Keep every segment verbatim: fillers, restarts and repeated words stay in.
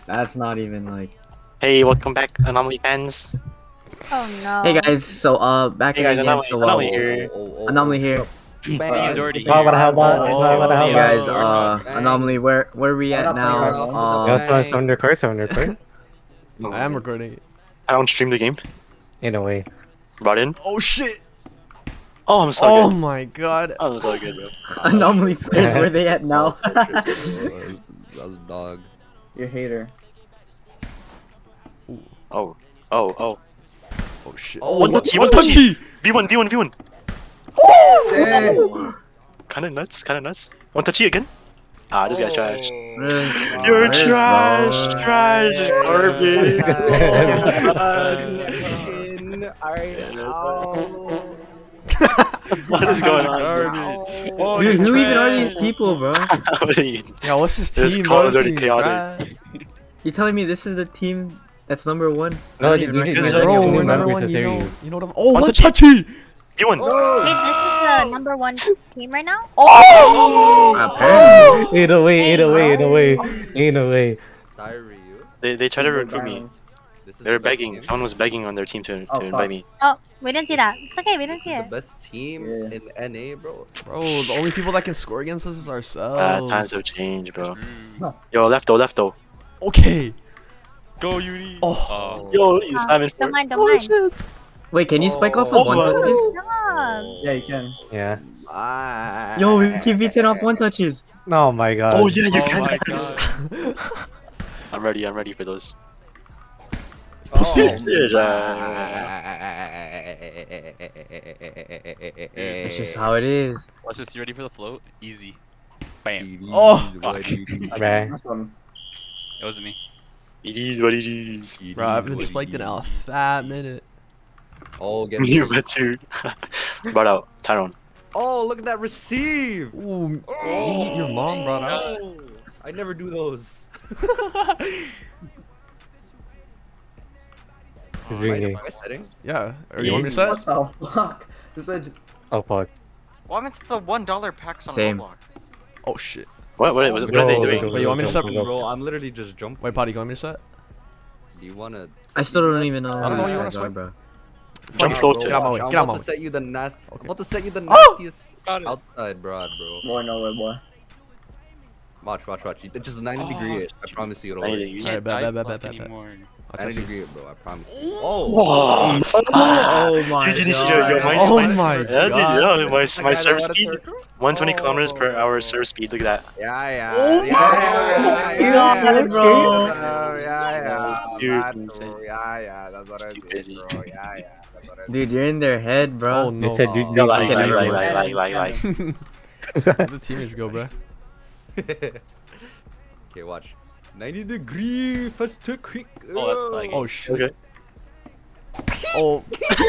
That's not even like. Hey, welcome back, Anomaly fans. Oh no. Hey guys, so uh, back Hey guys, again. Anomaly, So uh, Anomaly here. Anomaly here. Bang. Jordy Oh, what here. how about Oh, what what how Hey oh, guys, oh, uh, Bang. Anomaly, where where are we What at up, now? Bang? Uh, Yeah, so it's under course, under course. I am recording it. I don't stream the game. In a way. Brought in. Oh shit! Oh, I'm so Oh good. my god. I'm so good, bro. Anomaly players, where they at now? That was dog. You're a hater. Oh, oh, oh. Oh shit. Oh, One what, touchy, what one touchy. touchy? V one, V one, V one. Dang. Kinda nuts, kinda nuts. One touchy again. Ah, this guy's trash. Really? You're Nice, trash, bro. trash, garbage. What is going on? Garbage. Oh, Dude, you're who even are trash. these people, bro? What are you? Yeah, what's this This team? call bro? is already This chaotic. team is You telling me this is the team that's number one? No, I you don't you even should This is trash. you Bro, should we're new number members one. to You series know, you. you know what I'm. Oh, One what touchy. touchy? V one. Wait, this is the number one team right now? Oh! Apparently. Either way, either way, either way, either way. Sorry, you. They they tried to recruit me. This is They were the best begging. team. Someone was begging on their team to, to Oh, invite fuck. me. Oh, we didn't see that. It's okay, we didn't see The it. best team Yeah. in N A, bro. Bro, the only people that can score against us is Ah, ourselves. times have changed, bro. True. Yo, left though, left though. Okay. Go, Uni. Oh. Yo, he's Uh, slamming for don't it. mind, don't Oh mind. shit. Wait, can you spike off Oh, of one my- touches? Stop. Yeah, you can. Yeah. Ah. Yo, we keep V ten off one touches. Oh my god. Oh yeah, you Oh can. my god. I'm ready. I'm ready for those. Pussy. Yeah. It's just how it is. Watch this. You ready for the float? Easy. Bam. Oh. Fuck. Right. It wasn't me. It is what it is. Bro, I haven't spiked in a fat minute. Oh, get You bet too. Brought out Tyrone. Oh, look at that receive. Ooh, me, your mom brought out. I never do those. He's Am I, really. am I setting? Yeah. Or you want me to set? the fuck? This is Oh fuck. What happens to the one dollar packs on Same. Roblox? Oh shit. What? What, was, what are they doing? Wait, you want me to set? Bro, I'm literally just jumping. Wait, Potty, you want me to set? Do you wanna? I still don't even know. I don't know, who you these wanna guys are, swipe? bro. Jump Fuck, float bro. to Get out my way. I'm Get out about my to way. set you the nast. I'm Okay. about to set you the Oh! nastiest outside, broad, bro. Boy, no way, boy. Watch, watch, watch. You- It's just ninety Oh, degree. It. I promise you it'll ninety work. degrees. Alright, Can't bet, die bet, bet, fuck bet, bet. anymore. I'll ninety trust you. degree, it, bro. I promise. Oh, Oh my you didn't see god. your my Oh my- my Yeah, dude, god. yeah, my This is the my guy that serve wanted speed, to- one hundred twenty kilometers per hour serve speed. Look at that. Yeah, yeah. Oh yeah, my yeah, yeah, god, yeah, bro. Yeah, yeah. Dude, That, insane. bro. Yeah, yeah. That's what I Too did, crazy. bro. Yeah, yeah. That's what I did. Dude, you're in their head, bro. Oh no. They said you. Oh. They Like, said like, you- like, like, like, like, like. Where the teammates go, bro? Okay, watch. ninety degree, fast to quick. Oh, that's like- Oh shit. Okay. Oh.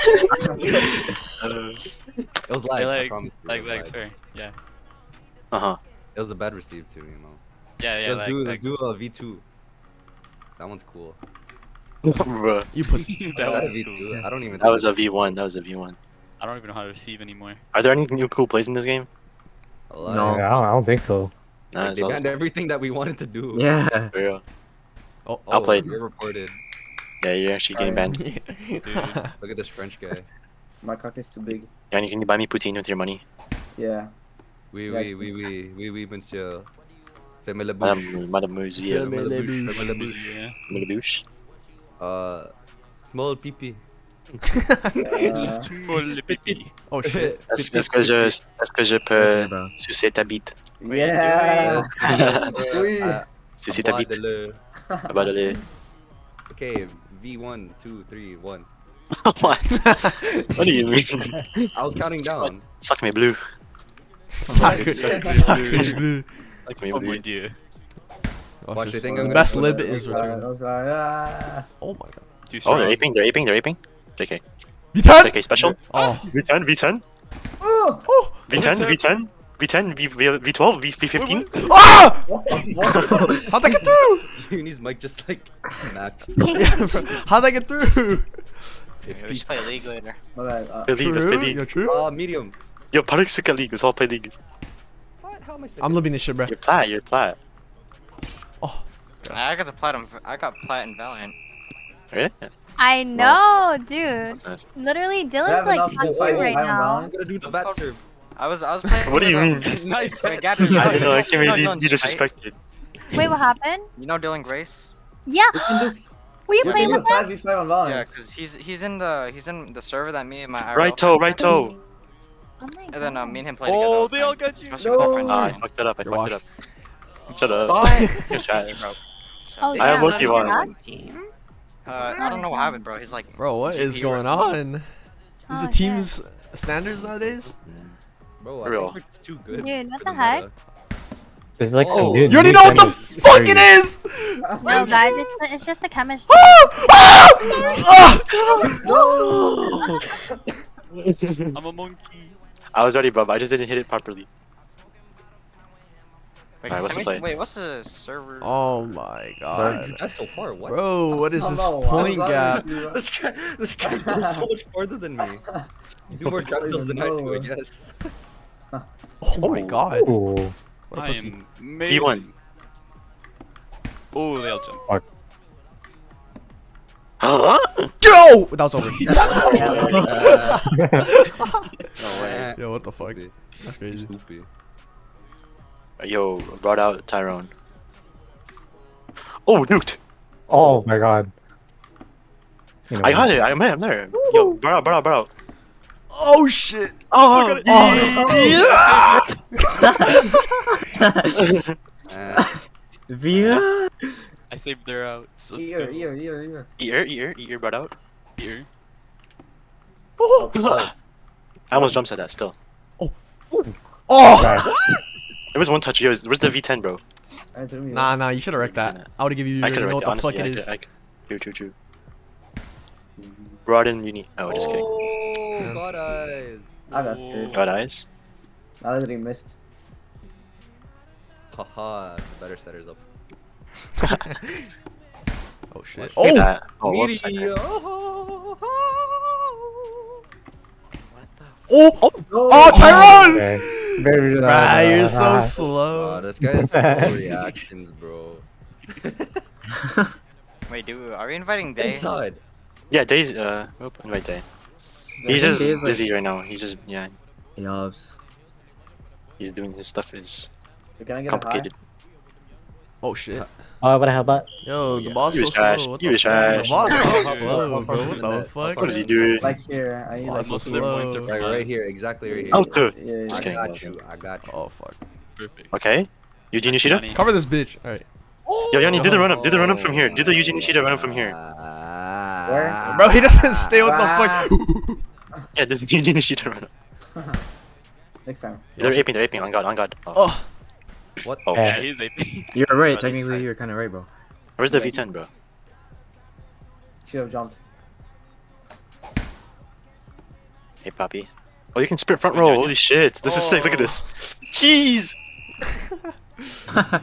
Uh It was Hey, live. I like, promise. you, like, it was like, live. sorry. Yeah. huh. It was a bad receive too, you know. Yeah, yeah. let's like, do like, let's do a V two. That one's cool. Bro, You pussy. Is that that a was V cool. two? I don't even. that was a V one. That was a V one. I don't even know how to receive anymore. Are there any new cool plays in this game? a lot. No. Yeah, I don't, I don't think so. Nah, Like, it's they all banned everything that we wanted to do. Yeah. for real. Oh. I'll play. You're reported. Yeah, you're actually getting banned. Look at this French guy. My cock is too big. Yanni, can you buy me poutine with your money? Yeah. Oui, Yes. oui, oui, oui, oui, oui, monsieur. Fais-moi la bouche. Madame, Madame Musier. Fais-moi la bouche. Fais-moi la bouche. Yeah. Fais-moi la bouche. Uh, small pipi. Juste pour le pipi. Oh shit. Est-ce est-ce que je, est-ce que je peux bro. sucer ta bite? Yeah. Oui. Uh, Sucer ta bite. Abandonne-le. Abandonne. Okay, V one, two, three, one. What? What do you mean? I was counting down. Suck me blue. Soccer. Suck- Soccer. Suck me Oh blue. my dear. Watch Watch, this. they think The I'm best gonna- lib is return. Oh my god. Too Oh, strong. they're aping, they're aping, they're aping. J K. V ten? J K special. Oh. V ten, V ten. Oh. V ten, V ten. V ten, V, v, V12, V, V15. Ah! How'd that get through? Uni's mic just like maxed. Yeah, bro. How'd that get through? Yeah, we should play League later. Play league, let's play True. league. You're true. Uh, medium. Yo, Parik sick at league, let's all play league. What? How am I saying? I'm living this shit, bro. You're flat, you're flat. Oh. I got the platinum. I got platinum Valiant. Really? I know, dude. Nice. Literally, Do you Dylan's have like enough top to two fight right Iron now. Balance? Gotta do the bat serve. I was I was playing. What do you with, mean? um, Nice. Wait, Gabby, you know, I don't know. I can't you know really Dylan be G, right? disrespected. Wait, what happened? You know Dylan Grace? Yeah. We can do, Were you we playing can do with him? five v five on Yeah, Valorant. cause he's he's in the he's in the server that me and my I R L Right toe, right toe. Oh my god. And then uh, me and him play Oh, together. they all got you. Especially with my friend No. Ah, I Ryan. fucked it up. I You're fucked it up. washed. Shut up. Bye. Good try. Bro. So, Oh, they- I have yeah. Loki You're one. not? Uh, I don't know what happened, bro. He's like, Bro, what is G P going or on? Is Oh, the team's standards nowadays? Bro, For real. I think it's too good. Dude, what for the heck? meta. There's like Oh. some dude. You already new know what the tennis fuck series. it is! No, guys, it's, it's just a chemistry. Ah! No! I'm a monkey. I was ready, bro. But I just didn't hit it properly. wait, Alright, what's the send me- play? wait, what's the server? Oh my god. That's so far. What? Bro, what is Oh, this no, I point was gap? already too- This guy, this guy goes so much farther than me. You do more trap kills than I do, I No. guess. Oh my god. Ooh. What a I pussy. am amazing. B one. Oh, they all jump. Huh? Go! That was over. No way. Yo, what the fuck? Stupid. That's crazy. Stupid. Yo, brought out Tyrone. Oh, nuked. Oh my god. You know I got what? it. I'm there. I'm there. Yo, brought out, brought out, brought out. Oh shit! Oh, Uh, Via? I saved their outs. Let's Ear, go. ear, ear, ear. ear, ear, ear, brought out. Here. I almost jumped at that still. Oh! Right. There was one touch. Yo, where's the V ten, bro? I threw me. Nah, nah, you should have wrecked that. I would have given you. I You could know have what the honestly. fuck it I is. could, I could. True, true, true. Brought in uni. Oh, just kidding. Oh, God eyes. I got scared. Got eyes. Now that he missed. Haha, the better setters up. Oh shit! Look at Oh! that. Oh, whoops, I Media. did. Oh! Oh, Oh, Tyrone! Okay. Very good. Bruh, you're so Oh, slow. this guy's slow reactions, bro. Wait, dude, are we inviting Day? Inside. Yeah, Days. Uh, oop, invite Day. He's just busy right now. He's just yeah. Yobs. He's doing his stuff is Can I get a high? complicated. Oh shit! Oh, what the hell, but Yo, the Yeah. boss You so was trash. slow. What You the was fuck? trash. The boss is so How slow, far- bro. how What far the is fuck? What is he doing? Like here. I need Oh, like so Most of their slow. points are Right, right here, exactly right here. Oh, good. Yeah, yeah, Just I kidding. got you. I got you. Oh fuck! Perfect. Okay. Eugene Yoshida? Money. Cover this bitch. All right, Yo, Yanni, do the run up. Do the run up from here. Do the Eugene Yoshida run up from here. Where? bro. He doesn't stay. What the Ah. fuck? Yeah, the Eugene Yoshida run up. Next time. They're aping. They're aping. On God. On God. Oh. Oh, What? Oh, Yeah. Yeah, shit. he is A P. You're right, right. technically, Technically, you're kind of right, bro. Where's the V ten, bro? Should have jumped. Hey, Poppy. Oh, you can sprint front Oh, row. yeah, yeah. Holy shit. This is sick. Look at Oh. this. Jeez. Oh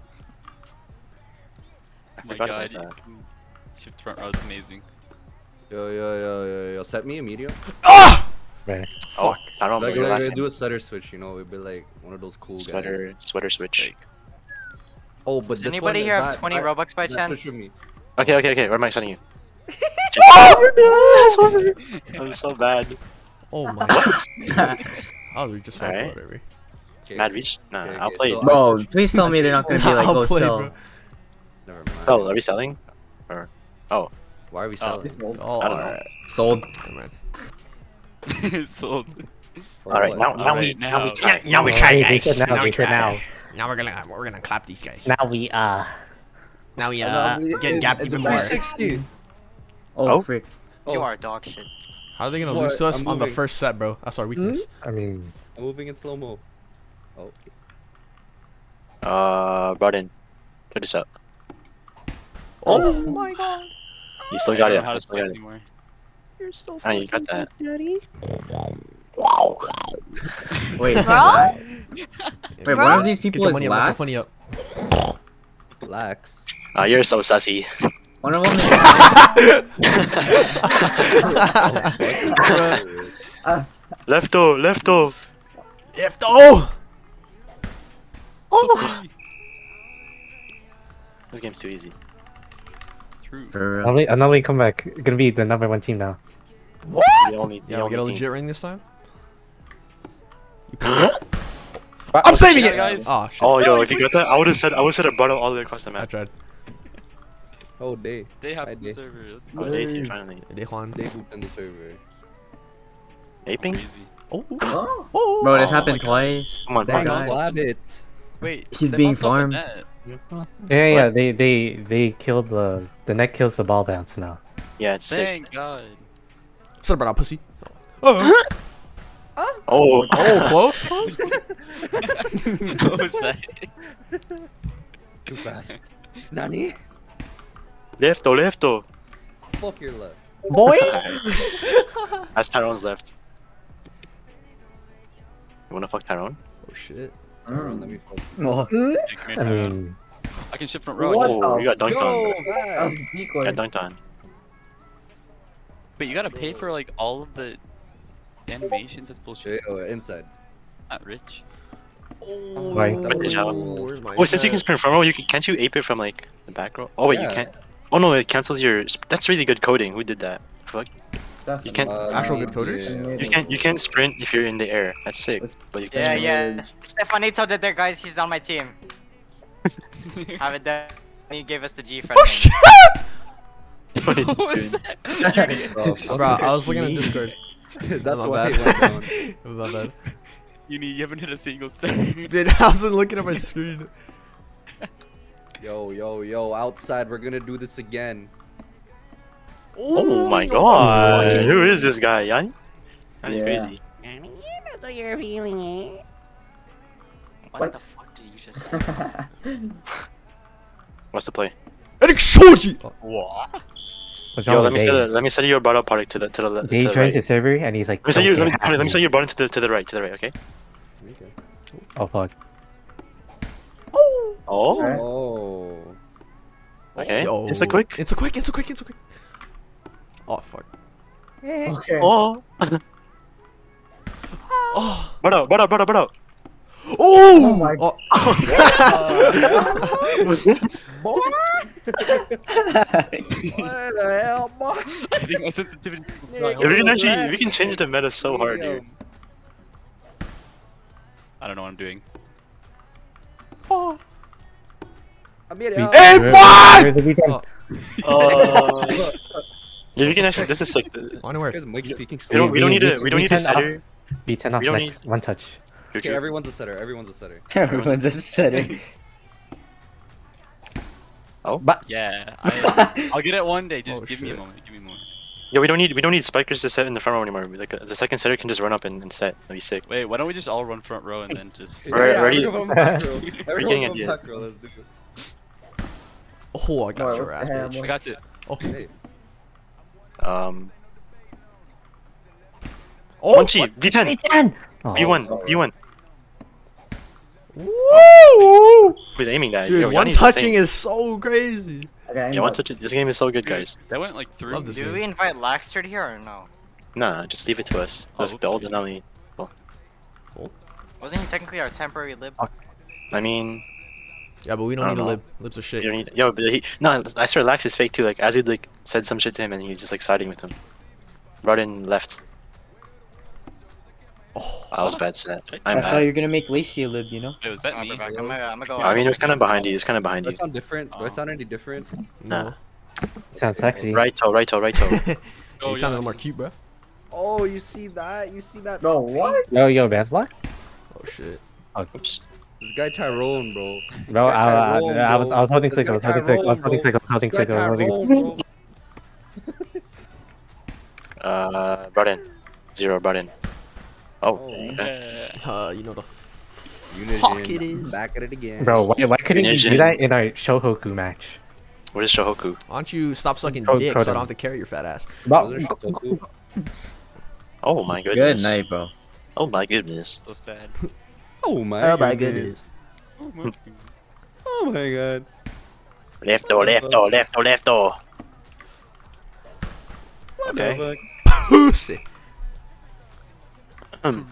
my forgot god, about you that. can shift front row, it's amazing. Yo, yo, yo, yo, yo. Set me a medium. ah! Right. Oh, I don't Like, know. like, like, do a stutter switch, you know? It'd be like one of those cool guys. Sweater, sweater switch. Oh, but Does this anybody one here is have not- twenty I- Robux by not chance? switch with me. Okay, okay, okay. Where am I sending you? I'm so bad. Oh my. What? Oh, we just fucked Alright. whatever. Okay, Mad Reach? Nah, okay, I'll okay, play. so I Bro, switch. please tell me they're not gonna be like, I'll go play, sell. bro. Never mind. Oh, are we selling? Or oh, Why are we Oh. selling? It's sold. Oh, I don't know. alright. Sold. Never mind. Sold. For all right. what? Now, now we, Alright, now we now. try. Now we try, guys. They said now. They said now. Now we're gonna we're gonna clap these guys. Now we uh. Now we Uh, uh we- get it's- gapped it's even a more. three sixty. Oh, Oh. frick. You Oh. are dog shit. How are they gonna What? lose to us I'm on the moving. first set, bro? That's our weakness. I mean, I'm moving in slow mo. Oh. Uh, brought in. Check this out. Oh my god. You still I got don't it. know how You to still play got it. anymore. You're so Ah, you got that. wow. Wait, Bro? what? Wait, Bro? one of these Get people your is money up, get your lax? money up. Relax. Ah, you're so sussy. One of them is Lefto, lefto. F O! Oh! This game's too easy. True. For real. Another, another comeback. Gonna be the number one team now. What? The only, the Yeah, we only get a team. legit ring this time. You What? I'm saving Yeah, it, guys. Oh shit! Oh, yo, if you got that, I would have said I would have said I brought it all the way across the I map. tried. Oh, day. They have I the did. server. Let's Oh, go. Daisy, you're finally They Juan. Day hooped in the server. aping. Crazy. Oh. Oh, Oh. bro, this Oh happened my God. twice. Come on, Dang, fuck God. on. slab it. Wait. He's step being on top of farmed. net. Yeah, yeah. What? They they they killed the the net kills the ball bounce now. Yeah, it's sick. Thank God. Sorry about that pussy. Oh. Oh, Oh, close. Close. What was that? Too fast. Nani? lefto, lefto. Fuck your left. Boy. That's Tyrone's left. You wanna fuck Tyrone? Oh shit. Tyrone, let me fuck. No. Yeah, come here, I Tyrone. mean, I can shift front row. What? Oh, you got dunked Yo, on. man. That was decoy. Got dunked on. But you gotta pay for like all of the animations. That's bullshit. Yo, inside. Not rich. Oh. Right. Where's my Oh, since you can internet? sprint front row, you can, can't you ape it from like the back row? Oh wait, you Yeah. can't. Oh no, it cancels your. sp- That's really good coding. Who did that? Fuck. Definitely. You can't- Uh, Actual me, good coders? yeah. You can't. You can't sprint if you're in the air. That's sick. But you can Yeah, sprint. yeah. Stefanito did that, guys. He's on my team. Have it done. He gave us the G friend. Oh shit! What is What was doing? that? Bro, fuck Bro, this I was looking at sneeze. Discord. That's My why bad. it went down. My bad. You need. You haven't hit a single second. Dude, I wasn't looking at my screen. Yo, yo, yo, outside, we're gonna do this again. Oh my no. god! Fucking- Who is this guy, Yanni? Yanni's Yeah. crazy. What, What? the fuck did you just say? What's the play? Eric Shoji! Oh, What? what's Yo, wrong let me with set a, Dave? let me set your bottom product to the to the left. Dave to the joins right. the server and he's like, Let me set "Don't your get let me, happy." let me set your bottom to the to the right to the right. Okay. Okay. Oh fuck. Oh! Oh. Okay. Oh. Okay. Yo. It's a quick. It's a quick, it's a quick, it's a quick. Oh fuck. Okay. Oh. Oh! Butt out, butt out, butt out, butt out. Oh! Oh my- Oh. What the hell, boy? I think my sensitivity. If we can actually, if we can change the meta so hard, dude. I don't know what I'm doing. I mean, We- uh, Hey, Where- what? Where's the weekend? Oh. Uh, yeah, we can actually. This is sick. We On where? Guys, Mike speaking so don't. We don't we- need a. we- We don't we need a turn off- setter. B ten off We don't next. One touch. True, Okay, true. everyone's a setter. Everyone's a setter. Everyone's a setter. But Yeah, I, I'll get it one day. Just Oh, give me a shit. moment. Give me a moment. Yeah, we don't need. We don't need spikers to set in the front row anymore. Like uh, the second setter can just run up and, and set. That'd be sick. Wait, why don't we just all run front row and then just? Right, yeah, ready? everyone back row. getting Everyone ideas. back row, let's do it. Oh, I got Boy, your what ass, the hell, bitch. I got it. Oh. Hey. Um. Oh! One G. V ten. oh, V one. V one. Woo! Who's aiming that? Dude, Yo, one Yanni's touching insane. is so crazy. Okay, Yeah, one touch. This game is so good, guys. That went like through. Love this Do game. we invite Laxter here or no? Nah, just leave it to us. Oh, That's oops, the old I did. anomaly. Wasn't he technically our temporary lib? I mean, Yeah, but we don't I need don't to know. lib. Libs are shit. you don't need. Yo, but he. No, I swear, Lax is fake too. Like, Azud like said some shit to him, and he was just like siding with him. Rodin left. Oh. That was bad set. I I'm thought bad. you were gonna make Lacey a lib, you know? Wait, was that I'll me? be back. I'm gonna, I'm gonna go. I mean, it was kind of behind you. It was kind of behind Do I you. sound different? Do I Oh. sound any different? Nah. sounds sexy. Right toe, right toe, right toe. Oh, You yeah. sound a little more cute, bro. Oh, you see that? You see that? No, what? Yo, yo, Vance Block? Oh shit. Oops. This guy Tyrone, bro. Bro, I, This guy I, Tyrone, I, was, bro. I was holding This click, I guy was holding click, I was Tyrone, holding bro. click, I was holding This guy click, I was holding Tyrone, click. bro. Uh, brought in. Zero brought in. Oh, Oh. okay. Yeah. Uh, you know the f- Unijin, fuck it is. Back at it again. Bro, why, why couldn't you do Ninja. that in our Shohoku match? What is Shohoku? Why don't you stop sucking Code- dick code so I don't have names. to carry your fat ass? Bro, Those are Shohoku. Oh my Good goodness. night, bro. Oh my goodness. So sad. Oh my Oh my goodness. Oh my Oh my god. Left door, left door, left door, left door. What the Okay. fuck? Pussy. Hmm.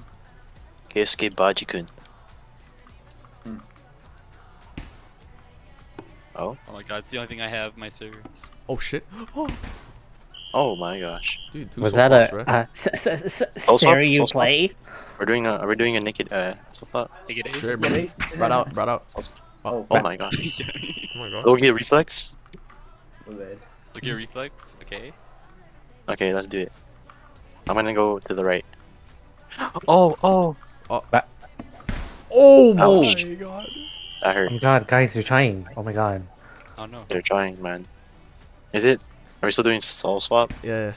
Keisuke Baji-kun. Oh my god, it's the only thing I have, my servers. Oh shit. Oh, Oh my gosh. dude, who's Was so that fast, a bro? uh, s- s- s- Soul swap? Sarah you Soul swap? play? We're doing a. Are we doing a naked? Uh. So far. Take it Sure, ace. bro. Brought out, brought out. Oh, Oh my gosh. Oh my god. Oh, we get a reflex. Look at your reflex. Okay. Okay, let's do it. I'm gonna go to the right. Oh, oh. Oh my Ouch. god. That Oh hurt. my god, guys, you're trying. Oh my god. Oh no. They're trying, man. Is it? Are we still doing soul swap? Yeah.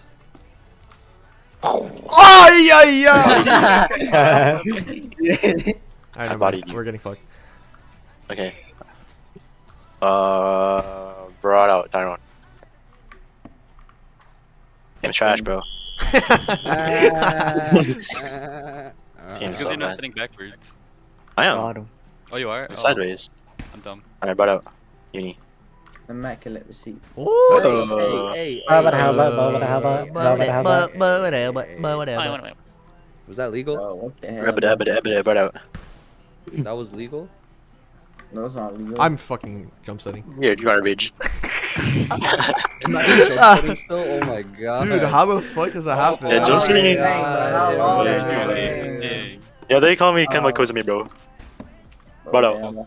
Ay, ay, ay. Alright, I never bodied mind. you. We're getting fucked. Okay. Uh, brought out Tyrone. Game's trash, bro. Game's It's because so you're not bad. sitting backwards. I am. Bottom. Oh, you are? I'm Oh, sideways. I'm dumb. Alright, brought out. Uni. Immaculate receipt. Ooh. Uh, How about how about how about how about how about how about Was that legal? Oh, what the hell? Rabbit, rabbit, rabbit, brought out. That was legal? No, it's not legal. I'm fucking jump setting. You're garbage. Imagine jump setting still? Oh my god. Dude, how the fuck does that happen? Yeah, jump setting. How long Yeah, are you yeah, doing? Dang. Yeah, they call me Ken Kozumi, bro. Brought out. Damn.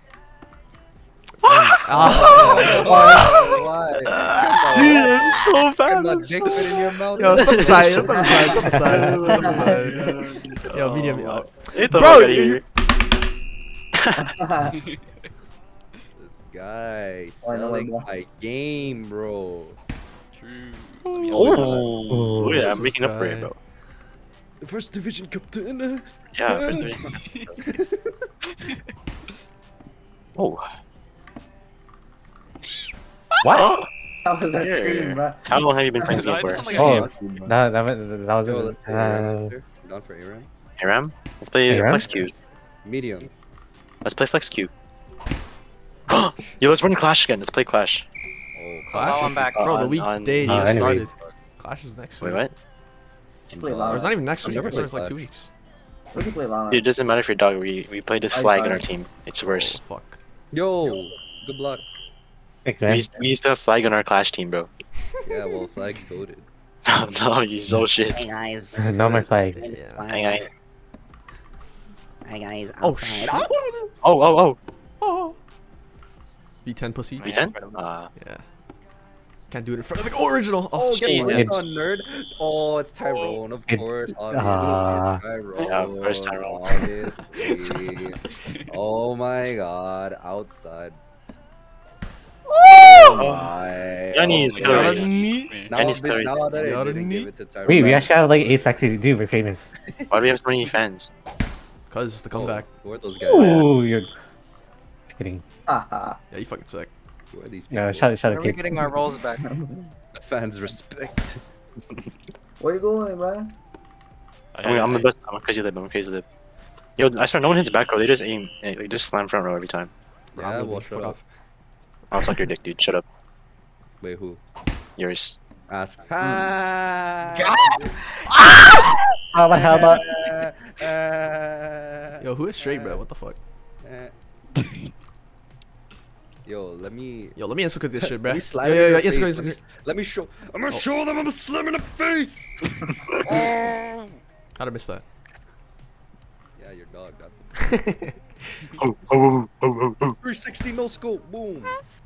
Ah. Why? Dude, I'm so Get bad. that I'm dick so fit in your mouth. Yo, step aside, step aside, step aside, step aside. Yo, medium. Yo. Get the Bro, fuck outta you- here. This guy Oh, I know selling what- my game, bro. True. Let me Oh, Oh, look at that. this I'm making up for it, guy. bro. First division captain. Yeah, first division. Oh. What? That was a Yeah. scream, bro. How long have you been playing this No, game it for? doesn't like Oh, a- that that was that was Yo, let's play uh, Aram after. You down for Aram? Aram? Let's play Aram? Flex Q. Medium. Let's play Flex Q. Yo, let's run Clash again. Let's play Clash. Oh, Oh, I'm back. Bro, the On- week on- day uh, just started. anyways. Clash is next Wait, week. what? Should play Or Valorant. it's not even next I've week. never It starts played like two Clash. weeks. We can play Valorant. Dude, it doesn't matter if you're dog. We we played with I flag in got our it. team. It's Oh, worse. fuck. Yo, good luck. Thanks, We man. used, we used to have flag on our Clash team, bro. Yeah, well, flag goated. Oh no, he's so shit. guys. No my flag. Yeah. Hang on. Hi guys. Oh outside. shit. Oh, oh, Oh. V ten pussy. oh. V ten? Uh, Yeah. Can't do it in front of the original. Oh, Oh, shit. get Jesus. worked on, nerd. Oh, it's Tyrone, of It- course. Obviously, Ah. it's Tyrone. Yeah, of course, Tyrone. Obviously. Oh my god, outside. Oh my. Yanni's oh my colored. God. Me? Now, Yanni's that- colored. now that I Yada didn't me? give it to Tyrone. Wait, we actually have like Ace Factory. Dude, we're famous. why do we have so many fans? Cause the comeback. Oh, who are those guys? Ooh, you're. Just kidding. Haha. Yeah, you fucking suck. Who are these people? No, shut shut Are up, we kid. getting our roles back? Fans respect. Where you going, bro? I'm, I'm the best. I'm a crazy lib. I'm a crazy lib. Yo, I swear, no one hits back row. They just aim. eh, They just slam front row every time. Yeah, Probably. well, Fuck shut up. off. I'll suck your dick, dude. Shut up. Wait, who? Yours. Ask. Ah! How about how about? Uh, Yo, who is straight, bro? What the fuck? uh, Yo, let me. Yo, let me insert this shit, bro. Let me Yo, slap yo, in yo, your Instagram, face. Let me, Instagram. let me show. I'm gonna Oh. show them I'm a slam in the face. How'd I miss that? Yeah, your dog got it. Oh, oh, oh, oh, oh, oh. three sixty no scope. Boom.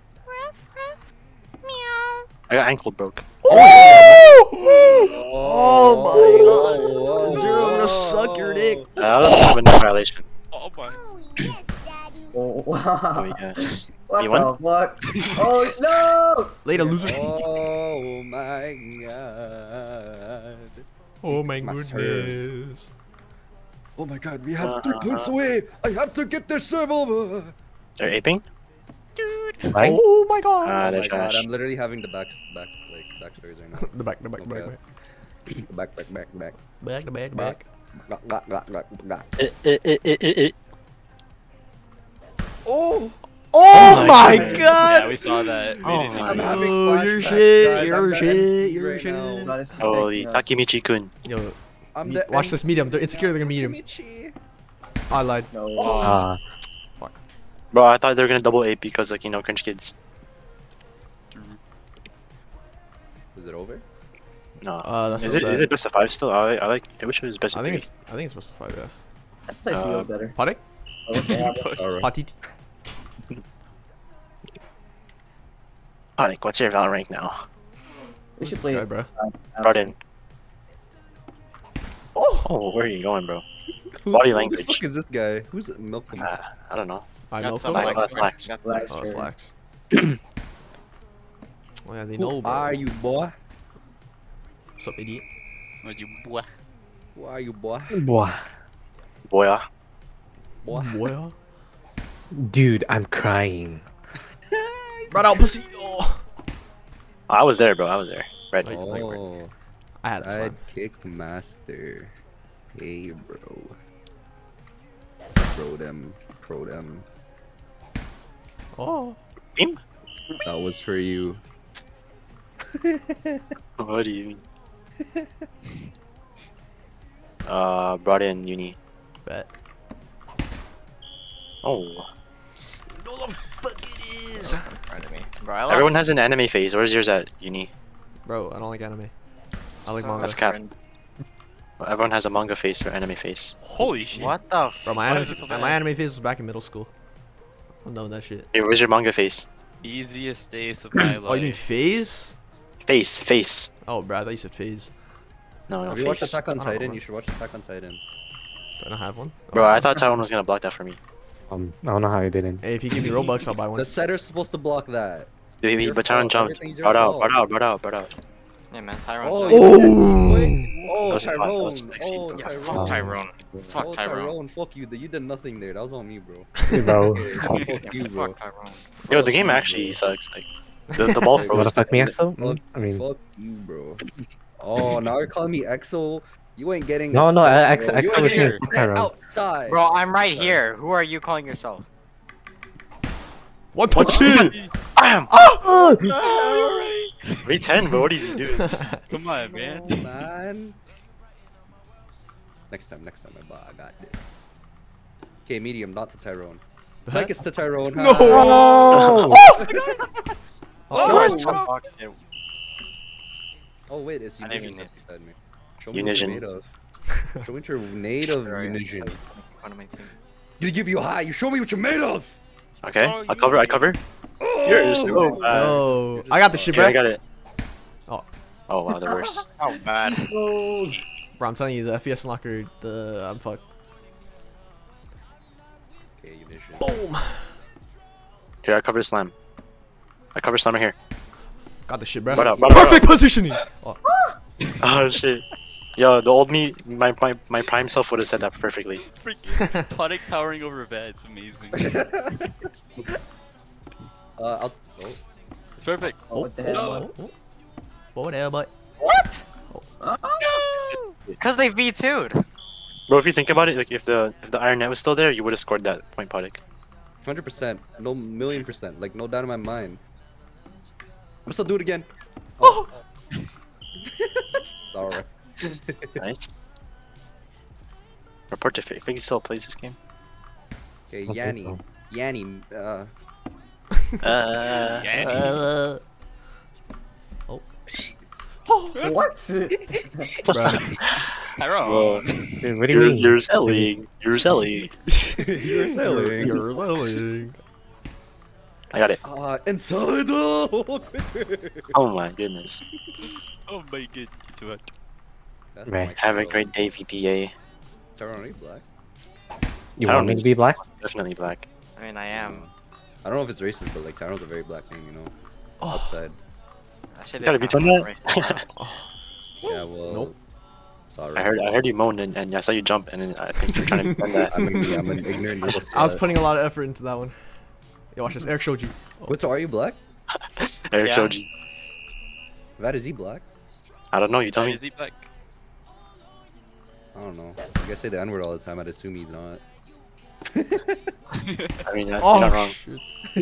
I got ankle broke. Oh my god. Zero, I'm gonna suck your dick. Uh, that was kind of a no violation. Oh my. Oh, Oh, wow. yes. What You the won? fuck? Oh, no! Later, loser. Oh my god. Oh my My goodness. Oh my god, we have Uh, three points away. I have to get this serve over. They're aping? Right? Oh my god. Ah, Oh they're my god, trash. I'm literally having the back, back, like backstories right now. The back, the back, the back, Okay. back. Back, back, back, back. Back, the back, the back. Back, back, back, back, back. Eh, eh, eh, eh, eh, eh. Oh! Oh my my God. god. Yeah, we saw that. We Oh didn't my I'm even- having Oh, you're flashbacks, shit, guys. you're I'm the shit, M C you're right shit. now. God is Holy protecting us. Takemichi-kun. Yo, I'm me- the watch this medium. They're insecure. They're gonna medium. Takemichi. I lied. No. Ah, Bro, I thought they were gonna double A because like you know cringe kids. Is it over? No. Uh, that's is, so it, sad. is it best of five still? I like. I like. I wish it was best I of think three. it's. I think it's supposed to five. Yeah. That place Uh, feels better. Paddock? Oh, okay, yeah, but- Alright. Patiti. Alright, what's your Valorant rank now? We should This play. guy, bro. uh, Brought in. Oh. Oh, where are you going, bro? Who- Body Who language. the fuck is this guy? Who's Malcolm? Uh, I don't know. I Got know. some Kobe. Like, legs, uh, man. flex. Got Flex. Oh, it's Sure. lax. Oh yeah, they know, Who bro. are you, boy? What's up, idiot? What you boy? Who are you, boy? Boy. Boy, ah. Boy. Boy. Dude, I'm crying. Right out, pussy. Oh. I was there, bro. I was there. Right. Wait. Like, right. Oh, I had a slam. sidekick master. Hey, bro. Pro them. Pro them. Oh. Beam? That was for you. What do you mean? uh, brought in uni. Bet. Oh. No, the fuck it is. Right at me. Bro, I lost Everyone has an anime phase. Where's yours at uni? Bro, I don't like anime. I like so manga. That's cap. friend. Everyone has a manga face or anime face. Holy shit! What the f- Bro, my Why anime, is it so my bad? anime phase was back in middle school. I'm done with that shit. Hey, where's your manga face? Easiest days of my life. Oh, you mean phase? Face, face. Oh, bro, I thought you said phase. No, no Have you watched face. Attack on I don't Titan? know. You should watch Attack on Titan. Do I not have one? Bro, I thought Tyrone was gonna block that for me. Um, I don't know how you didn't. Hey, if you give me Robux, I'll buy one. The setter's supposed to block that. Dude, he- Your but Tyrone fault. jumped. Everything's your Brought out, fault. brought out, brought out, brought out. Yeah, man, Tyrone. Oh, jumped. Oh! Wait. Oh, That was a lot, that Tyrone. was sexy. Oh, Yeah, Tyrone. fuck Tyrone. Fuck oh, Tyrone. Fuck you. You did nothing there. That was on me, bro. Hey, bro. Okay, Yeah, fuck you, bro. fuck Tyrone. Yo, Fuck the game you, actually bro. sucks. Like, the, the ball You You wanna froze. fuck me, Exo? Fuck, I mean, fuck you, bro. Oh, now you're calling me Exo. You ain't getting. No, a no, set, X- bro. You Exo ain't was getting here. set Tyrone. outside. Bro, I'm right here. Who are you calling yourself? One touch it! Bam! Oh! Re ten, bro. What is he doing? Come on, man. Oh, man. Next time, next time, my boy, I got this. Okay, medium, not to Tyrone. Psychus to Tyrone. No! Oh! Oh! There was some fuck shit. Oh wait, it's I didn't Unison even that's beside me. Show me what you're Unison. made of. Show me what you're made of, Right. Unison. One of my team. You give you high. You show me what you're made of. Okay, I cover, I cover. You're so bad. Yo, I got the shit, Yeah, bro. I got it. Oh. Oh wow, the worst. Oh, bad. Bro, I'm telling you, the F P S unlocker, the I'm fucked. Okay, Unison. Boom! Here, I cover slam. I cover slammer here. Got the shit, bro. Brought out, brought out, Perfect positioning! Oh, Oh shit. Yo, the old me, my my, my prime self would have said that perfectly. Freaking Podic towering over bed. It's amazing. Uh, I'll. Oh. It's perfect. Oh, what the hell? oh, oh. Whatever, but What? Oh. Because they V two'd. Bro, if you think about it, like if the if the iron net was still there, you would have scored that point, Podic. Hundred percent. No million percent. Like no doubt in my mind. I'm still do it again. Oh. Sorry. Nice. Report to Fig. Fig still plays this game. Okay, Okay, Yanni. so- Yanni. Uh. Uh, Yeah. Uh, What? bruh. Tyrone. Dude, what do you you're, mean? you're selling. You're selling. You're selling. You're selling. I got it. Ah, inside. Oh, quicker. Oh my goodness. Oh my god. It's what? That's Right. my Have a girl. great day, V P A. Tyrone, are you black? You I want don't me to know. be black? Definitely black. I mean, I am. I don't know if it's racist, but like Tyrone's a very black thing, you know. Outside. That shit You gotta is be kinda done that. racist, Yeah, well. Nope. Sorry. I heard I heard you moaned and, and I saw you jump and then I think you're trying to defend that. I'm, an, I'm an ignorant little I was slut. putting a lot of effort into that one. Yo, watch this. Eric showed you. Wait, so are you black? Eric Yeah. showed you. That is he black? I don't know. You tell me. Is he back? I don't know. I guess say the N word all the time. I'd assume he's not. I mean, you're Oh, not wrong. shit.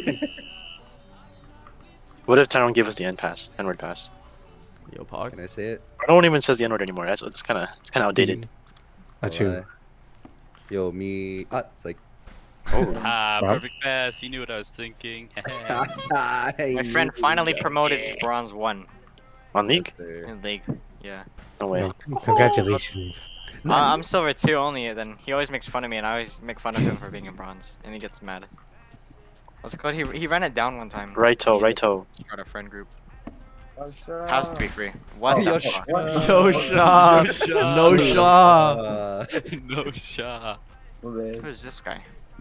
What if Tyrone gave us the N pass, N word pass? Yo, Pog. Can I say it? No one even says the N word anymore. That's it's kind of it's kind of outdated. Not Well, you. I- Yo, me. Ah, it's like. Oh, Ah, Wow. perfect pass. He knew what I was thinking. My friend finally promoted to bronze one on league? in league. Yeah. No way. No, congratulations. Uh, I'm silver two only. Then he always makes fun of me, and I always make fun of him for being in bronze, and he gets mad. What's it called? He he ran it down one time. Right toe, right toe. Got a friend group. Usha. Has to be free. What Oh, the Yosh- fuck? what? Yo, Shaw. Shaw. No Shaw. Uh, No shot. Well, then. Who is this guy?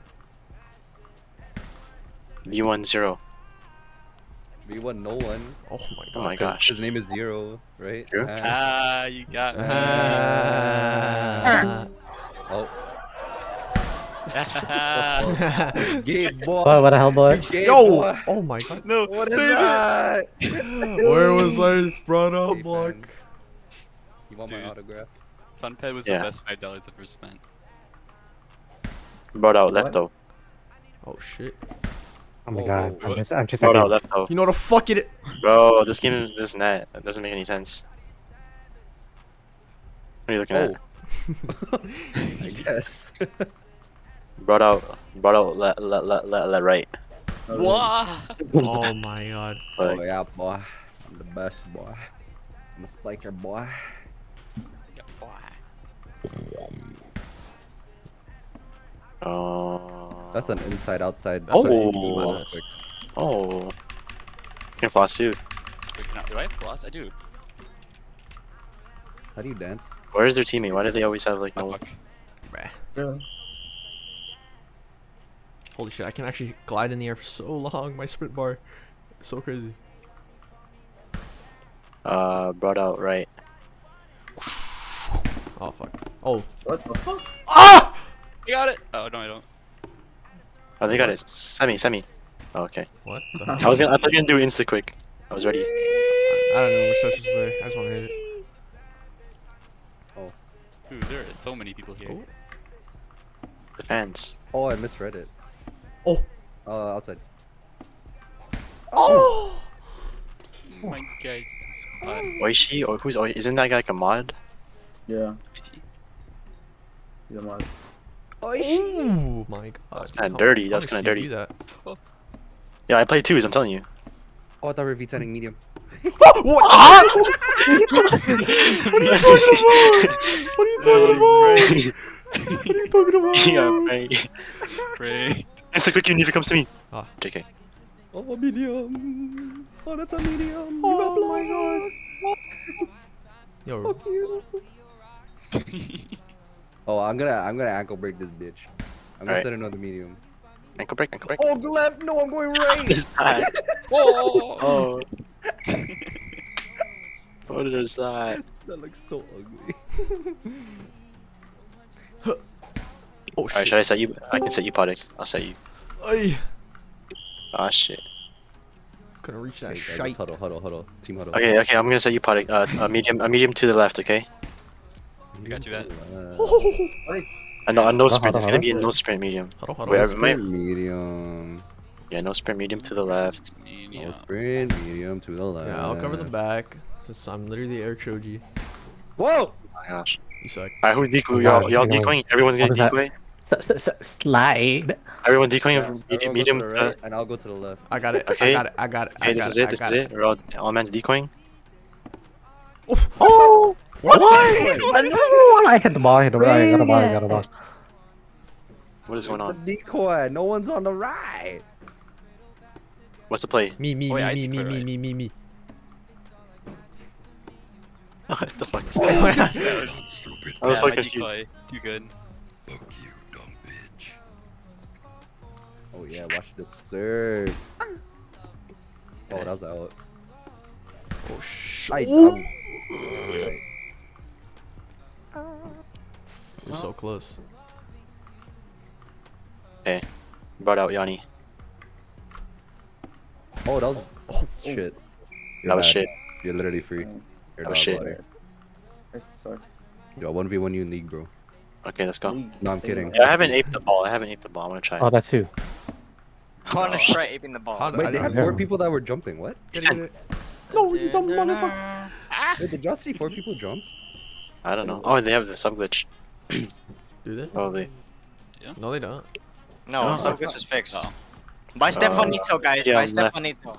V one zero. V one, no one. Oh my god. Oh my 'Cause gosh. His name is Zero, right? True. Ah. Ah, you got me. Ah. Oh, Ah. gay boy. What, what the hell, boy? Gay Yo! boy. Oh my god. No, What is save it. that? Where was I brought up, Hey, Mark? man. You want my Dude. autograph? Sunpad was Yeah. the best five dollars I've ever spent. Brought out What? left toe. Oh shit. Oh my Whoa, god. whoa, I'm just, I'm just Brought out like, left toe. You know what the fuck it is? Bro, this game, this net, that doesn't make any sense. What are you looking Oh. at? I guess. Brought out, brought out le le le le, le right. What? Oh my god. Like, Oh yeah, boy. I'm the best boy. I'm a spiker boy. oh. That's an inside-outside. That's an Oh. A P, my nuts. Oh. Can floss too. Wait, can I, do I have floss? I do. How do you dance? Where is their teammate? Why do they always have like no? Fuck. Really? Holy shit, I can actually glide in the air for so long. My sprint bar is so crazy. Uh, brought out right. Oh fuck. Oh. What the fuck? Ah! I got it. Oh no, I don't. Oh, they got it. Semi, semi. Oh, okay. What? The I was gonna, I thought you were gonna do insta quick. I was ready. I don't know. Reception's there. I just want to hit it. Dude, there are so many people here. Oh. Depends. Oh, I misread it. Oh. Uh, outside. Oh! Oh my god. Spot. Oishi? Or who's Oishi? Isn't that guy like a mod? Yeah. You don't mind. Oh my god. That's kinda How- dirty, how that's did kinda she dirty. do that? Yeah, I played twos, I'm telling you. Oh, I thought we were V10ing medium. What? Ah! What are you talking about? What are you talking about? Yeah, right. Pray. Insta quick, you need to come to me. Ah. J K. Oh, medium. Oh, that's a medium. Oh my god. Yo, Oh, I'm gonna, I'm gonna ankle break this bitch. I'm gonna Alright. set another medium. Ankle break, ankle break. Oh, left. No, I'm going What right. is that? Oh. Oh. What is that? That looks so ugly. oh Alright, shit. should I set you? I can set you, Podix. I'll set you. Ay. Ah, shit. Couldn't reach that Okay, guys, shite. just huddle, huddle, huddle. Team huddle. Okay, okay, I'm gonna set you, Podix. Uh, a medium, a medium to the left, okay? I got you that. Uh, A no, a no Hold on, sprint. It's hold gonna on. be a no sprint medium. Huddle, huddle. Wait, I- sprint my- medium. Yeah, no sprint medium to the left. No Yeah. sprint medium to the left. Yeah, I'll cover the back. Since I'm literally air choji. Whoa! Oh my gosh. You suck. Alright, who's decoy? Oh, Y'all, wow, y'all you know, decoying? Everyone's what gonna is that? decoy? S -s -s slide. Everyone decoying Yeah, from everyone medium, go medium to to the right, and I'll go to the left. I got it. Okay. I got it. I got it. I Okay, got this is it. it, I this got is it. We're all, all man's decoying. Oh! What? I hit the ball, I hit the ball, I got the ball, I got the ball. What is going The on? decoy. No one's on the right. What's the play? Me, me, Wait, I me, me, me, decoy me, right. me, me, me. What the fuck is Oh going on? my god. I was Yeah, so my confused. decoy. Too good. Oh yeah, watch the serve. Oh, that was out. Oh shit. I, Ooh. I'm- We're so close. Okay. Brought out Yanni. Oh, that was Oh, shit. That was bad. shit. You're literally free. You're That was not shit. water. I suck. Yo, one v one you in league, bro. Okay, let's go. League. No, I'm kidding. Yeah, I haven't aped the ball. I haven't aped the ball. I'm gonna try. Oh, that's two. I want to try aping the ball. How- Wait, they I- had four people that were jumping. What? No, you dumb motherfucker. Wait, did y'all see four people jump? I don't know. Oh, they have the sub glitch. Do they? Probably. No, they don't. No, Oh. some glitch was fixed. Oh. By Stefanito, guys. yeah, By on left. Stefanito.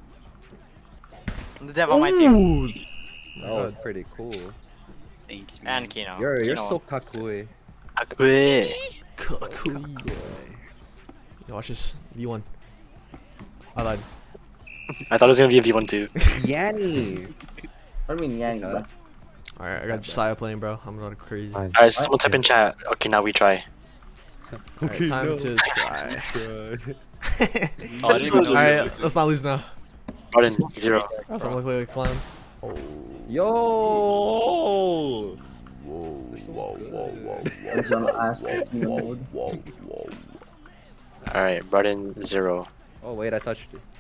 The dev on my team. Ooh. That was pretty cool. Thanks, man. And Kino. You're you're Kino so was- kakui. Akue. Kakui. Yo, watch this. V one. I lied. I thought it was gonna be a V one too. Yanni. What do you mean Yang? bro? Alright, I got Josiah playing, bro. I'm not crazy. Fine. Alright, someone type in chat. Okay, now we try. Alright, time to try. Oh, I didn't even know Alright, we were let's not lose now. Brought in zero. So I'm looking like a clown. Oh. Yo. Whoa, whoa, whoa, whoa. I was gonna ask this team Whoa, mode. whoa, whoa. Alright, brought in zero. Oh wait, I touched it.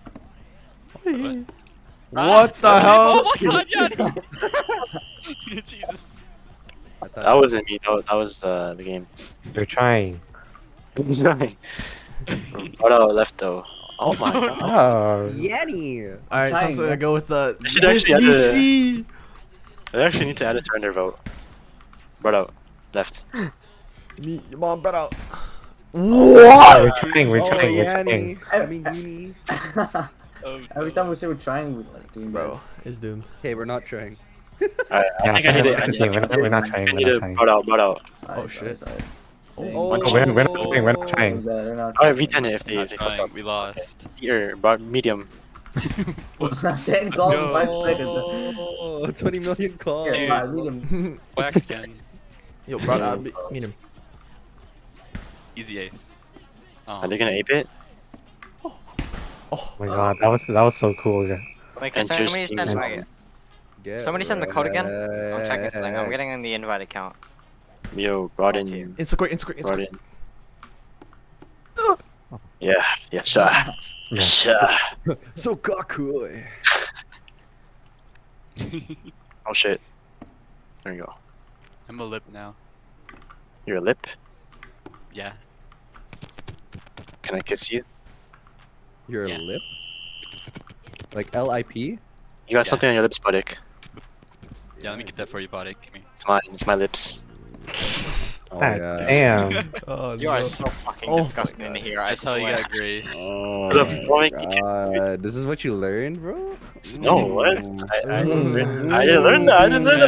What the hell? Oh my god, Yanni! Jesus. I thought That wasn't me. That was, that was the, the game. You're trying. Brought out left though. Oh my god. Oh. Yanni. Alright, time Trying, to go with the I should actually add V the- C. I actually need to add a surrender vote. Brought out left. Me, your mom better. We're What? trying, we're Oh, trying, we're Yanni. trying. I mean Uni. Oh, Every time we say we're trying, we're like doing Bro, it's doomed. Okay, we're not trying. Alright, I Yeah, think I need to. I we're need, not, we're not trying, I need we're to not trying. brought out, brought out. Oh, shit. Oh, we're, we're not trying, we're not trying. Alright, V ten it if they if they fuck trying. up. We lost. Here, brought medium. ten calls in five seconds. Oh, twenty million calls. Okay, bye, medium. Whack again. Yo, bro, uh, me- meet him. Easy ace. Are Oh. they gonna ape it? Oh my god, that was that was so cool. Yeah. Wait, And can choose somebody teams. send my... Get Somebody send the code again? I'm checking this thing. I'm wrecked. getting in the invite account. Yo, brought in. Team. Insta quick, insta quick, Brought insta in. Yeah, yeah, sure. Yeah. Sure. So kakui. Oh shit. There you go. I'm a lip now. You're a lip? Yeah. Can I kiss you? Your Yeah. lip? Like L I P? You got Yeah. something on your lips, Buddick. Yeah, let me get that for you, Bodik. Come here. It's mine. It's my lips. Oh God yeah. damn. Oh, You are no. so fucking Oh my disgusting in God. here. I That's how you swear. got grace. Oh What up, my Bodik? god. This is what you learned, bro? No, what? I, I, Mm. I didn't learn that. I didn't learn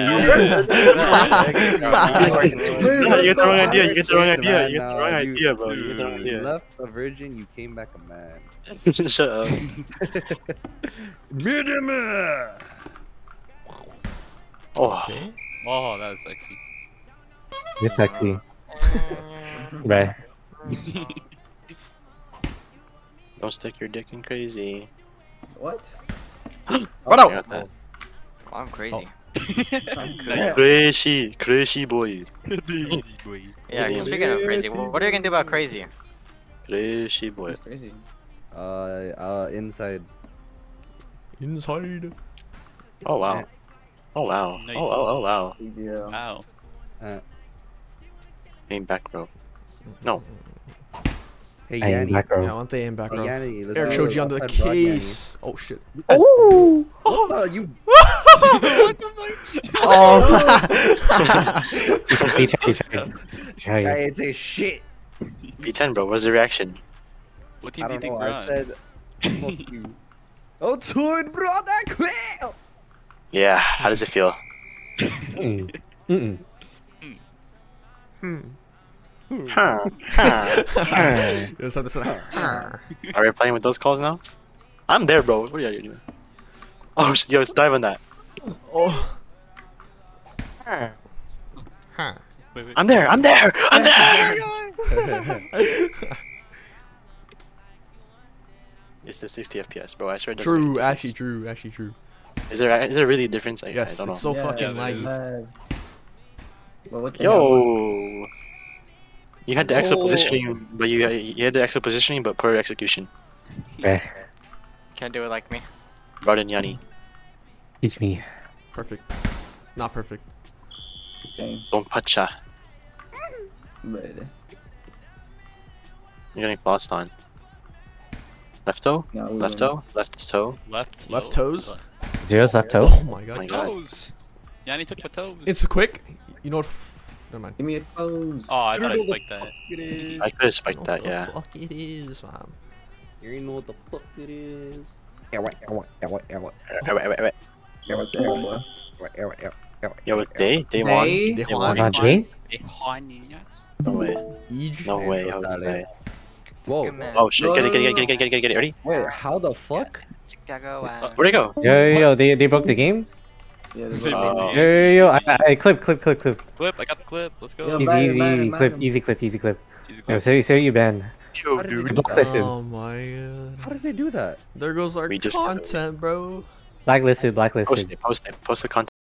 that. No, you get the wrong idea. You get the wrong idea. You get the wrong idea, bro. You get the wrong You idea. left a virgin, you came back a man. Shut up. Oh, Okay. Oh, that was sexy. You're sexy. Right. don't stick your dick in crazy. What? Run I out! got that. Oh, I'm crazy. Yeah. Crazy, crazy boy. Easy boy. Yeah, Medium. speaking of crazy, what are you gonna do about crazy? Crazy boy. That's crazy. Uh, uh, inside. Inside. Oh wow. Oh wow. Nice. Oh oh oh wow. Big deal. Wow. Uh, Aim back, bro. No. hey, Hey, Yanni. back Yeah, I row. want the aim back, Hey, bro. Yanni, let's Eric go showed you under the outside broad, Yanni. case. Oh shit. Oh! What the? You. Oh. He tried, he tried. He tried. I didn't say shit. B ten, bro. What's the reaction? What team I do you don't think know. we're I on? said. Fuck you. Oh, twin brother, quill. Yeah. How does it feel? Mm. Mm-mm. Huh. Huh. Yes, that's right. Are we playing with those calls now? I'm there, bro. What are you doing? Oh, sh- yo, let's dive on that. Oh. Huh. Wait, wait. I'm there. I'm there. I'm there. It's the sixty F P S, bro. I swear it doesn't make True, a actually difference. true, actually true. Is there is there really a difference? I, Yes, I don't know. it's so Yeah, fucking yeah, there laggy. is. Uh, but what the hell? Yo. You had the exo Oh. positioning, but you you had the exo positioning, but poor execution. Eh, Can't do it like me. Brought in Yanni. teach me. Perfect. Not perfect. Okay, Don't pacha. but You're getting lost on. Left toe? no, we Left win. toe? Left toe? Left. Left low, toes? left. Zero's left toe. Oh my Oh my god. god. Toes. Yanni took my toes. It's quick. You know what? F Never mind. Give me a pose. Oh, I thought I don't know spiked that. It is. I could have spiked What that, the yeah. fuck it is, fam. You already know what the fuck it is. Ewa, ewa, ewa, ewa, Wait, wait, wait, wait. Yeah, what the hell, boy? ewa, ewa, ewa, ewa, Yo, with ewa. day? Day one? Hey? They Day want one? Uh, Jane? Yes. No way. Ej. No way. How Dale. was that? Whoa. Good man. Oh shit, No, get it, no, get it, no, get it, get it, get it, get it, ready? Wait, how the fuck? Chicago. Uh, where'd it go? Yo, yo, yo, they, they broke the game? Yeah, the Flip boy. it. Yo, yo, yo, I, I, clip, clip, clip, clip. Clip, I got the clip. Let's go. Yo, Easy, ban him, easy, ban easy, him, ban clip, him. easy clip, easy clip. Easy Yo, clip. say, say you ban. Yo, How did dude. they- Blacklisted. Oh my god. How did they do that? There goes our We just- content, bro. Blacklisted, blacklisted. Post it, post it, post the content.